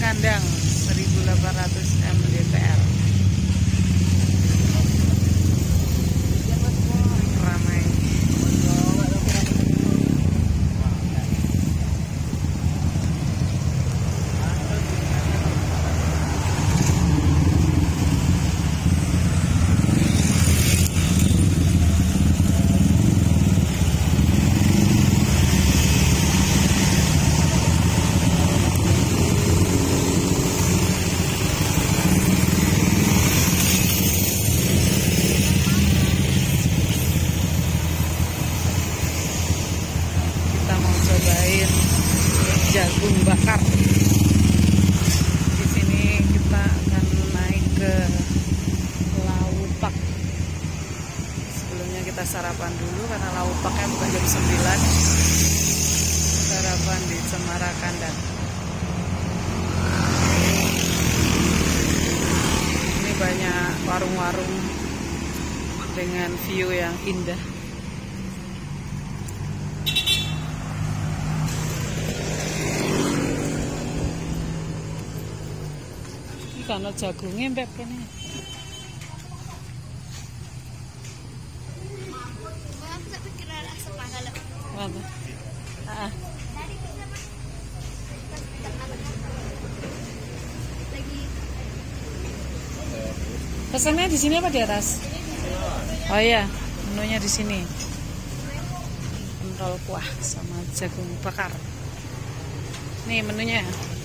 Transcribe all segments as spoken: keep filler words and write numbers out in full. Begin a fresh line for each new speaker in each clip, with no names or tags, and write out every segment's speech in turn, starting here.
kandang seribu delapan ratus mdpl. Ramai. Cobain jagung bakar. Di sini kita akan naik ke Laupak. Sebelumnya kita sarapan dulu karena Laupaknya bukan jam sembilan. Sarapan di Cemara Kandang. Ini banyak warung-warung dengan view yang indah. Karena jagungnya mbak kene. Mana? Ah. Pesannya di sini apa di atas? Oh iya, menunya di sini. Pentol kuah sama jagung bakar. Nih menunya.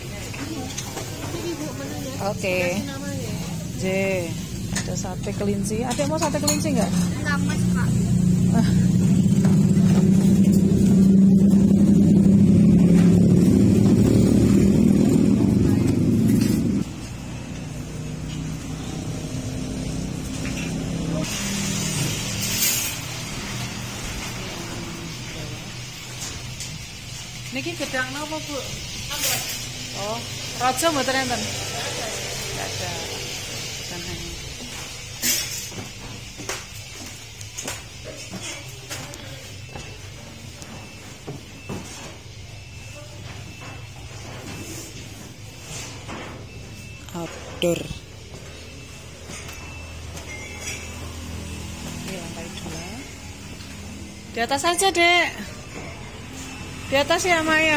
Oke, J, ada sate kelinci. Ada mau sate kelinci nggak?
Enggak, Mas, Pak.
Ah. Niki gedang apa, Bu? Oh, raja mboten enten. Enggak ada. Bukan hanya. Outdoor. Ini lantai dua. Di atas aja, Dek. Di atas ya, Maya.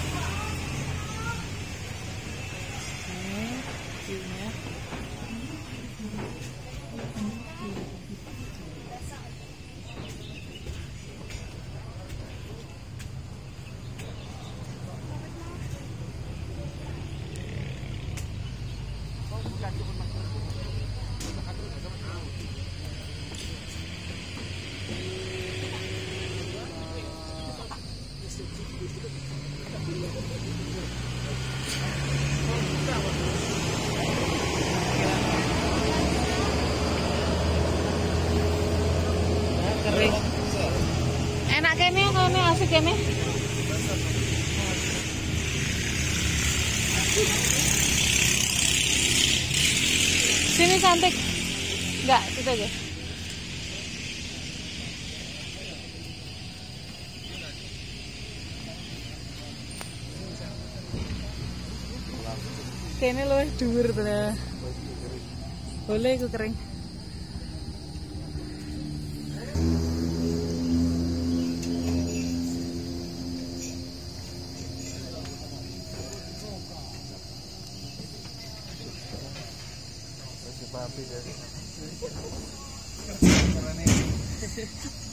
Kering. Enak kene, kene asik kene. Sini cantik. Enggak, situ aja. Kene luwih dhuwur ta. Boleh iku kering. Papi,